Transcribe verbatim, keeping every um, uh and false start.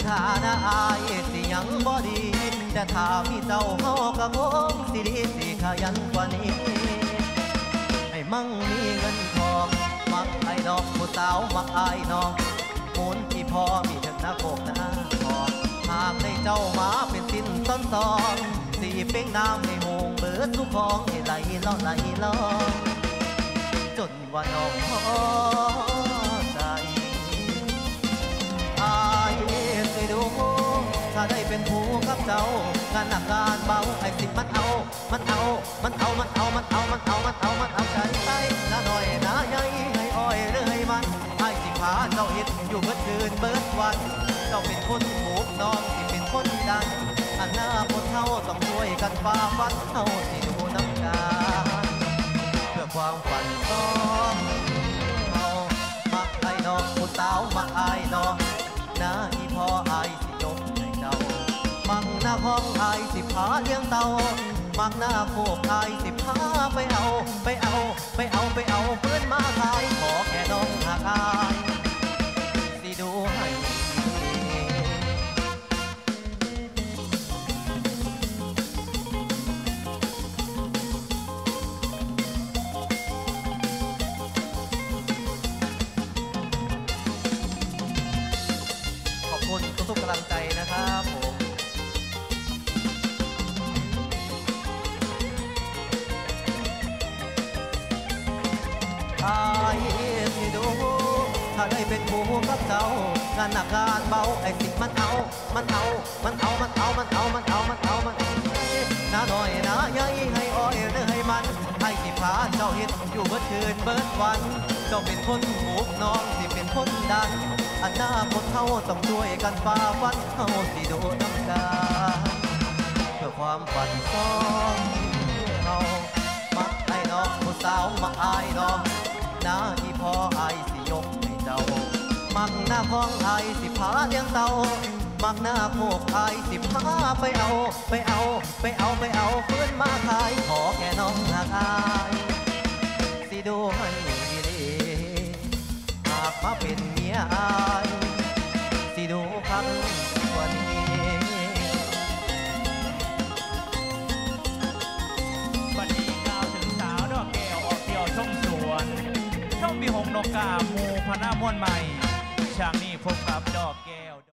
ฐานะอายสิยังบ่ดีแต่ถ้ามีเจ้าเฮาก็คงสิดีสิขยันกว่านี้ให้มั่งมีเงินทองมักไอ้ดอกผู้สาวมักอายน้องมูลที่พอมีทั้งหน้าโกกหน้าทองหากได้เจ้ามาเป็นสิ้นซ้อนซ้อนสีเป้งน้ำให้หงเบิดทุกของให้ไหลล่อไหลล่อจนว่าน้องพอใจอายเคยดูถ้าได้เป็นผู้กับเจ้างานหนักงานเบาไอ้สิมันเอามันเอามันเอามันเอามันเอามันเอามันเอามันเอาใจใส่ละหน่อยนะใหญ่ให้อ้อยหรือให้มันไอ้สิพาเจ้าเห็นอยู่เบิดคืนเบิดวันเจ้าเป็นคนถูกน้องที่เป็นคนดังอันหน้าคนเท่าต้องช่วยกันฝ่าฟันเท่าที่ดูน้ำตาเพื่อความฝันต้องเอามักไอ้น้องผู้สาวมักไอ้น้องนะอีพ่อไอ้สิยกให้เจ้ามักหน้าห้องไอ้สิพาเลี้ยงเต่ามักหน้าโคกไอ้สิพาไปเอาไปเอาไปเอาไปเอาเพื่อนมาขายขอแค่น้องหักอายสิดูให้ขอบคุณทุกๆกำลังใจนะครับผมอายสิดูถ้าได้เป็นผู้กับเจ้างานหนักงานเบาไอ้สิมันเอามันเอามันเอามันเอามันเอามันเอามันเอามันน้าหน่อยน้าใหญ่ให้อ้อยหรือให้มันให้สิพาเจ้าเห็นอยู่เบิดคืนเบิดวันเจ้าเป็นคนถูกน้องสิเป็นคนดันอันหน้าคนเท่าต้องช่วยกันฝ่าฟันเท่าสิดูน้ำตาเพื่อความฝันของเรามักไอ้น้องผู้สาวมักอายน้องน้าอีพ่อไอ้สิยกให้เจ้ามักหน้าของไอ้สิพาเลี้ยงเต่ามักหน้าโคกไอ้สิพาไปเอาไปเอาไปเอาไปเอาเพื่อนมาขายขอแค่น้องหักอายสิดูให้ดีหากมาเป็นเมียอายสิดูครั้งวันนี้วันนี้กล่าวถึงสาวดอกแก้วออกเที่ยวชมสวนชมมีหงนกกาหมูพนามวนใหม่ช่างนี้พบกับดอกแก้ว